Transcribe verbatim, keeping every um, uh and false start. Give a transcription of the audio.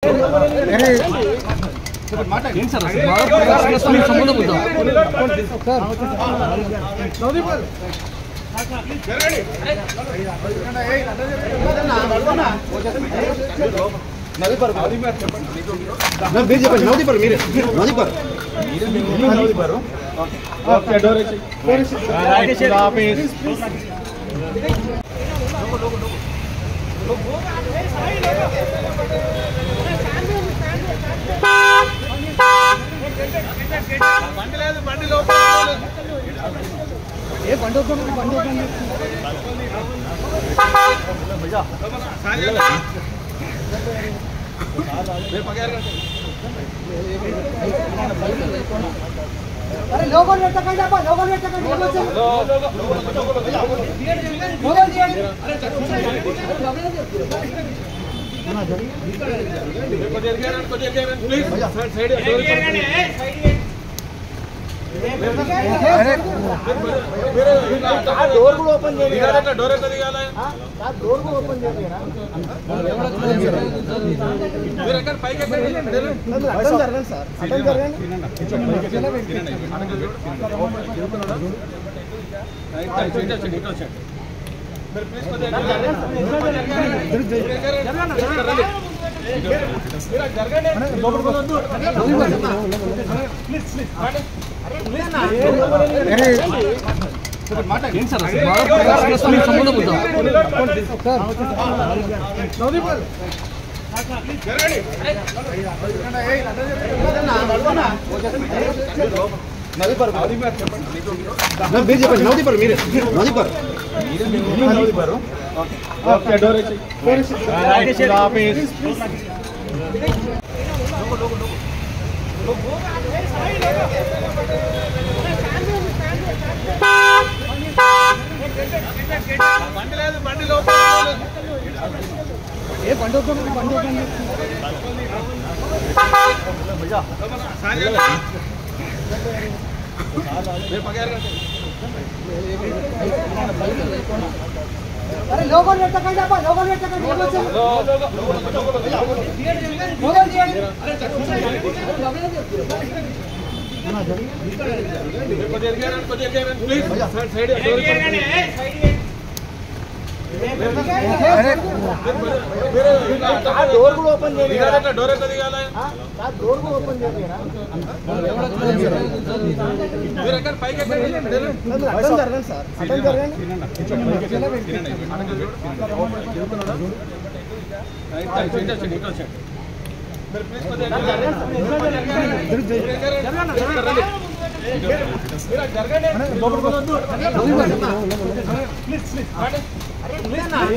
नदी पर మీరు చెప్పండి నది पर మీరే నది पर నది पर ఓకే డోర్ రైట్ ఆఫీస్ బండి లేదు బండి లోపల ఏ బండి వద్దు బండి వద్దు భయ్యా సాజే अरे लोगों ने टक्कर जापा लोगों ने टक्कर लोगों से लोगों दिया अरे ना जरी को देर गया को देर गया प्लीज साइड साइड डोर को ओपन చేయాలి డోర్ ఎంత దిగాలి ఆ డోర్ को ఓపెన్ చేయాలిరా మీరు ఎక్కడ పైకి ఎక్కండి అటెండ్ జరగండి సార్ అటెండ్ జరగండి మీరు ప్లీజ్ కొద్దిగా జరగండి ప్లీజ్ ప్లీజ్ नदी पर మీరు చెప్పండి నది पर మీరే నది पर నది पर ఓకే డోర్ రైట్ ఆఫీస్ బండి లేదు బండి లోపల ఏ బండి వద్దు బండి వద్దు భయ్యా సాజే अरे लोगों ने टक्कर जापा लोगों ने टक्कर लोगों से लोगों दिया अरे ना जरी को देर गया को देर गया प्लीज साइड आ डोर को ओपन చేయాలి డోర్ ఎంత దిగాలి ఆ డోర్ को ఓపెన్ చేయాలిరా మీరు ఎక్కడ పైకి ఎక్కండి అటెండ్ జరగండి సార్ అటెండ్ జరగండి మీరు ప్లీజ్ కొద్దిగా జరగండి ప్లీజ్ ప్లీజ్